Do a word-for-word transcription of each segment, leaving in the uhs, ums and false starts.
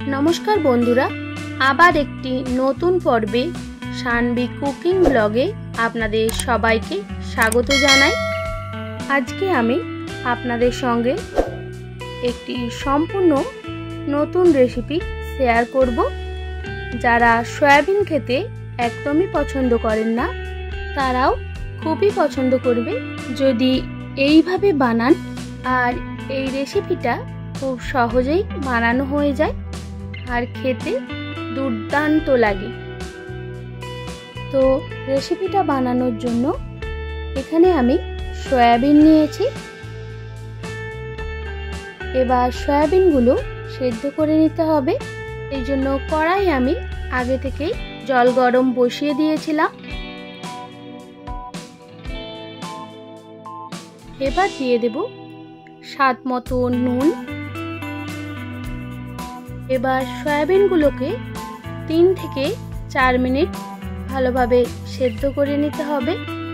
নমস্কার বন্ধুরা, আবার একটি নতুন পর্বে শানবি কুকিং ব্লগে আপনাদের সবাইকে স্বাগত জানাই। আজকে আমি আপনাদের সঙ্গে একটি সম্পূর্ণ নতুন রেসিপি শেয়ার করব। যারা সয়াবিন খেতে একদমই পছন্দ করেন না তারাও খুবই পছন্দ করবে যদি এইভাবে বানান। আর এই রেসিপিটা খুব সহজেই বানানো হয়ে যায় আর খেতে দুর্দান্ত লাগে। তো রেসিপিটা বানানোর জন্য এখানে আমি সয়াবিন নিয়েছি। এবার সয়াবিনগুলো সেদ্ধ করে নিতে হবে। এই জন্য কড়াই আমি আগে থেকেই জল গরম বসিয়ে দিয়েছিলাম। এবার দিয়ে দেব স্বাদ মতো নুন। এবার সয়াবিনগুলোকে তিন থেকে চার মিনিট ভালোভাবে সেদ্ধ করে নিতে হবে।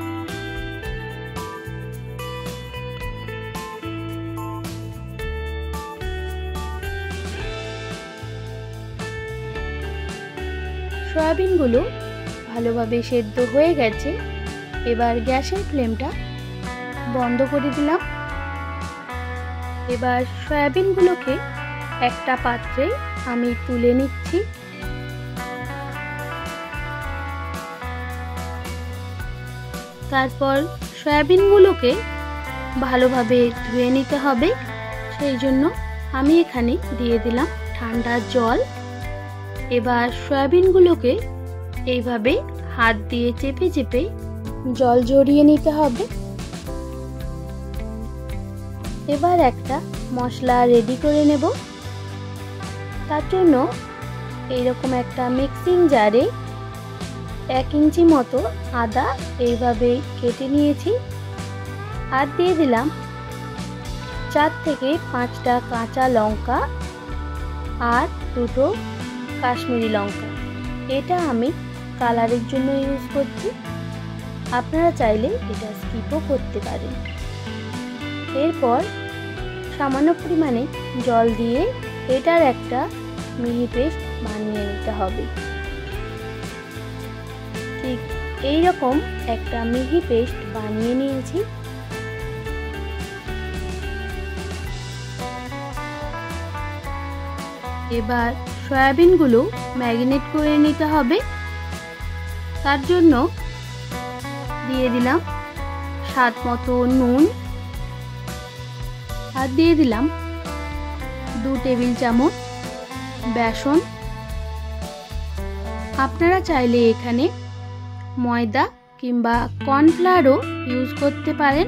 সয়াবিনগুলো ভালোভাবে সেদ্ধ হয়ে গেছে। এবার গ্যাসের ফ্লেমটা বন্ধ করে দিলাম। এবার সয়াবিনগুলোকে একটা পাত্রে আমি তুলে নিচ্ছি। তারপর সয়াবিনগুলোকে ভালোভাবে ধুয়ে নিতে হবে। সেই জন্য আমি এখানে দিয়ে দিলাম ঠান্ডা জল। এবার সয়াবিনগুলোকে এইভাবে হাত দিয়ে চেপে চেপে জল ঝরিয়ে নিতে হবে। এবার একটা মশলা রেডি করে নেব। তার জন্য এইরকম একটা মিক্সিং জারে এক ইঞ্চি মতো আদা এইভাবে কেটে নিয়েছি। আর দিয়ে দিলাম চার থেকে পাঁচটা কাঁচা লঙ্কা আর দুটো কাশ্মীরি লঙ্কা। এটা আমি কালারের জন্য ইউজ করছি, আপনারা চাইলে এটা স্কিপও করতে পারেন। এরপর সামান্য পরিমাণে জল দিয়ে এটার একটা মিহি পেস্ট বানিয়ে নিতে হবে। ঠিক এইরকম একটা মিহি পেস্ট বানিয়ে নিয়েছি। এবার সয়াবিনগুলো ম্যারিনেট করে নিতে হবে। তার জন্য দিয়ে দিলাম স্বাদ মতো নুন আর দিয়ে দিলাম দু টেবিল চামচ বেসন। আপনারা চাইলে এখানে ময়দা কিংবা কর্নফ্লাওয়ারও ইউজ করতে পারেন।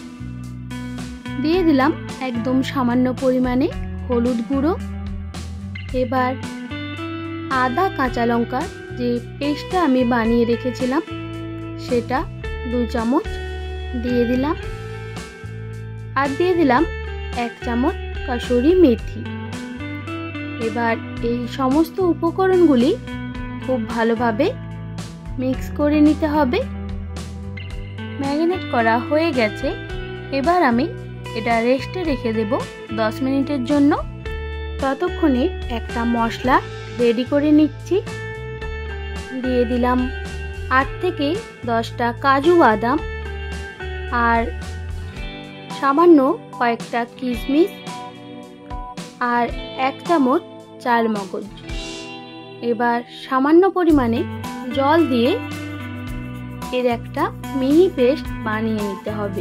দিয়ে দিলাম একদম সামান্য পরিমাণে হলুদ গুঁড়ো। এবার আদা কাঁচা লঙ্কা যে পেস্টটা আমি বানিয়ে রেখেছিলাম সেটা দু চামচ দিয়ে দিলাম। আর দিয়ে দিলাম এক চামচ কাসুরি মেথি। এবার এই সমস্ত উপকরণগুলি খুব ভালোভাবে মিক্স করে নিতে হবে। ম্যারিনেট করা হয়ে গেছে। এবার আমি এটা রেস্টে রেখে দেব দশ মিনিটের জন্য। ততক্ষণে একটা মশলা রেডি করে নিচ্ছি। দিয়ে দিলাম আট থেকে দশটা কাজু বাদাম আর সামান্য কয়েকটা কিশমিশ আর এক চামচ চাল মগজ। এবার সামান্য পরিমাণে জল দিয়ে এর একটা মিহি পেস্ট বানিয়ে নিতে হবে।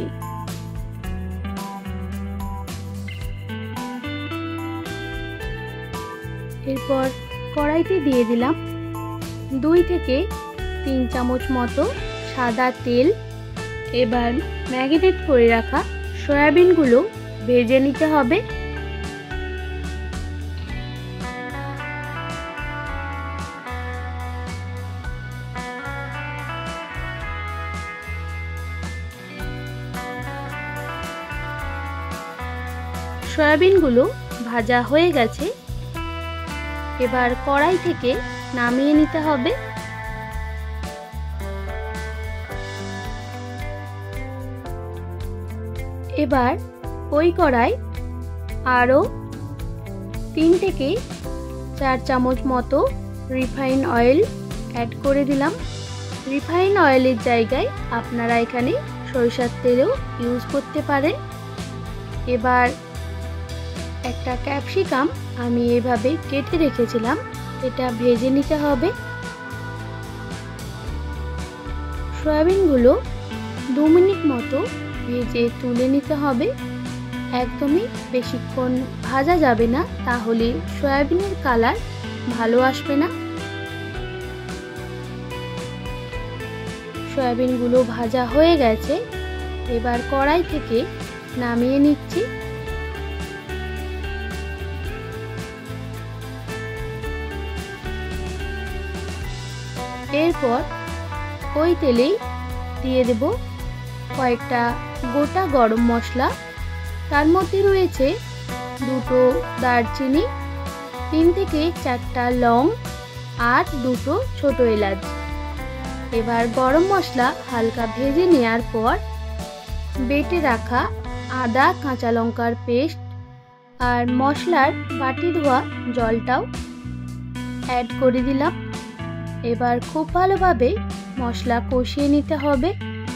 এরপর কড়াইতে দিয়ে দিলাম দুই থেকে তিন চামচ মতো সাদা তেল। এবার ম্যারিনেট করে রাখা সয়াবিনগুলো ভেজে নিতে হবে। সয়াবিনগুলো ভাজা হয়ে গেছে। এবার কড়াই থেকে নামিয়ে নিতে হবে। এবার ওই কড়াই আরও তিন থেকে চার চামচ মতো রিফাইন অয়েল অ্যাড করে দিলাম। রিফাইন অয়েলের জায়গায় আপনারা এখানে সরিষার তেলও ইউজ করতে পারেন। এবার একটা ক্যাপসিকাম আমি এভাবে কেটে রেখেছিলাম, এটা ভেজে নিতে হবে। সয়াবিনগুলো দু মিনিট মতো ভেজে তুলে নিতে হবে। একদমই বেশিক্ষণ ভাজা যাবে না, তাহলে সয়াবিনের কালার ভালো আসবে না। সয়াবিনগুলো ভাজা হয়ে গেছে, এবার কড়াই থেকে নামিয়ে নিচ্ছি। এরপর ওই তেলেই দিয়ে দেব কয়েকটা গোটা গরম মশলা। তার মধ্যে রয়েছে দুটো দারচিনি, তিন থেকে চারটা লং আর দুটো ছোট এলাচ। এবার গরম মশলা হালকা ভেজে নেওয়ার পর বেটে রাখা আদা কাঁচা লঙ্কার পেস্ট আর মশলার বাটি ধোয়া জলটাও অ্যাড করে দিলাম। এবার খুব ভালোভাবে মশলা কষিয়ে নিতে হবে।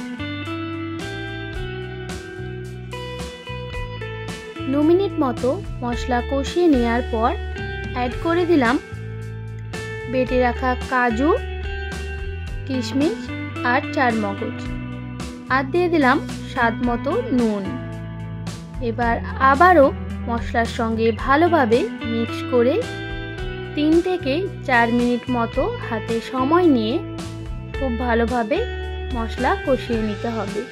দু মিনিট মতো মশলা কষিয়ে নেওয়ার পর অ্যাড করে দিলাম বেটে রাখা কাজু, কিশমিশ আর চারমগজ, আর দিয়ে দিলাম স্বাদ মতো নুন। এবার আবারও মশলার সঙ্গে ভালোভাবে মিক্স করে তিন থেকে চার মিনিট মতো হাতে সময় নিয়ে খুব ভালোভাবে মশলা কষিয়ে নিতে হবে।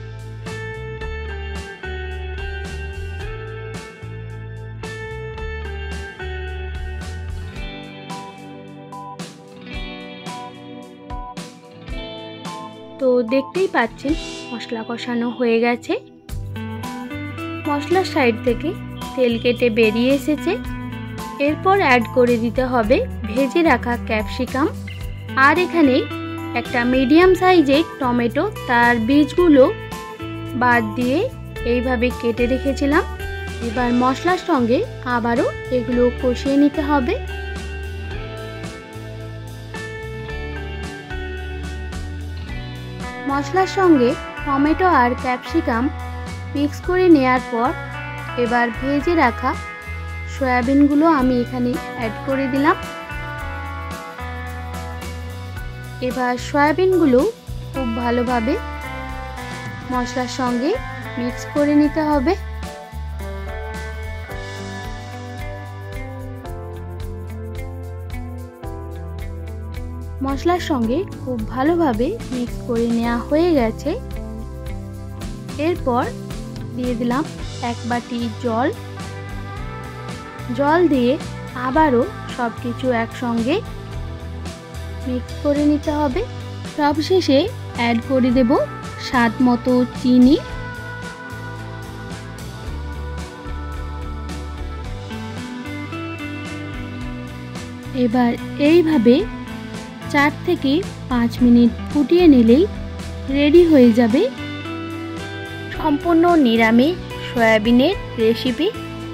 তো দেখতেই পাচ্ছেন মশলা কষানো হয়ে গেছে, মশলার সাইড থেকে তেল কেটে বেরিয়ে এসেছে। এরপর অ্যাড করে দিতে হবে ভেজে রাখা ক্যাপসিকাম, আর এখানে একটা মিডিয়াম সাইজের টমেটো, তার বীজগুলো বাদ দিয়ে এইভাবে কেটে রেখেছিলাম। এবার মশলার সঙ্গে আবারও এগুলো কষিয়ে নিতে হবে। মশলার সঙ্গে টমেটো আর ক্যাপসিকাম মিক্স করে নেওয়ার পর এবার ভেজে রাখা সয়াবিনগুলো আমি এখানে অ্যাড করে দিলাম। এবার সয়াবিনগুলো খুব ভালোভাবে মশলার সঙ্গে মিক্স করে নিতে হবে। মশলার সঙ্গে খুব ভালোভাবে মিক্স করে নেওয়া হয়ে গেছে। এরপর দিয়ে দিলাম এক বাটি জল। জল দিয়ে আবারও সব কিছু একসঙ্গে মিক্স করে নিতে হবে। সবশেষে অ্যাড করে দেব স্বাদ মতো চিনি। এবার এইভাবে চার থেকে পাঁচ মিনিট ফুটিয়ে নিলেই রেডি হয়ে যাবে সম্পূর্ণ নিরামিষ সয়াবিনের রেসিপি।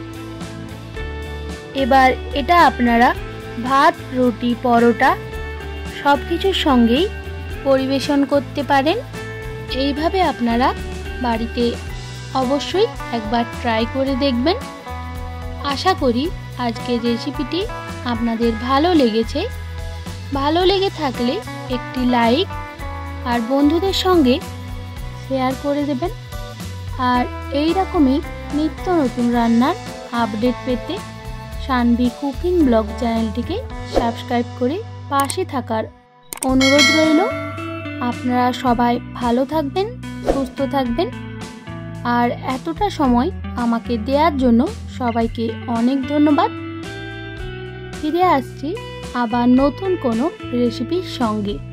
এবার এটা আপনারা ভাত, রুটি, পরোটা সব কিছুর সঙ্গেই পরিবেশন করতে পারেন। এইভাবে আপনারা বাড়িতে অবশ্যই একবার ট্রাই করে দেখবেন। আশা করি আজকের রেসিপিটি আপনাদের ভালো লেগেছে। ভালো লেগে থাকলে একটি লাইক আর বন্ধুদের সঙ্গে শেয়ার করে দেবেন। আর এই রকমই নিত্য নতুন রান্নার আপডেট পেতে সানভি কুকিং ব্লগ চ্যানেলটিকে সাবস্ক্রাইব করে পাশে থাকার অনুরোধ রইল। আপনারা সবাই ভালো থাকবেন, সুস্থ থাকবেন, আর এতটা সময় আমাকে দেওয়ার জন্য সবাইকে অনেক ধন্যবাদ। ফিরে আসছি আবার নতুন কোনো রেসিপির সঙ্গে।